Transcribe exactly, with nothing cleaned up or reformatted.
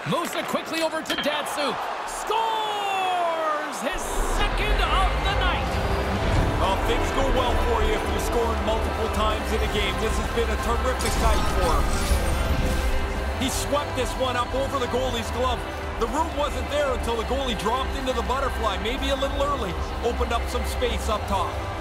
Moves it quickly over to Datsyuk. Scores his second of the night. Well, things go well for you if you're scoring multiple times in a game. This has been a terrific night for him. He swept this one up over the goalie's glove. The room wasn't there until the goalie dropped into the butterfly, maybe a little early. Opened up some space up top.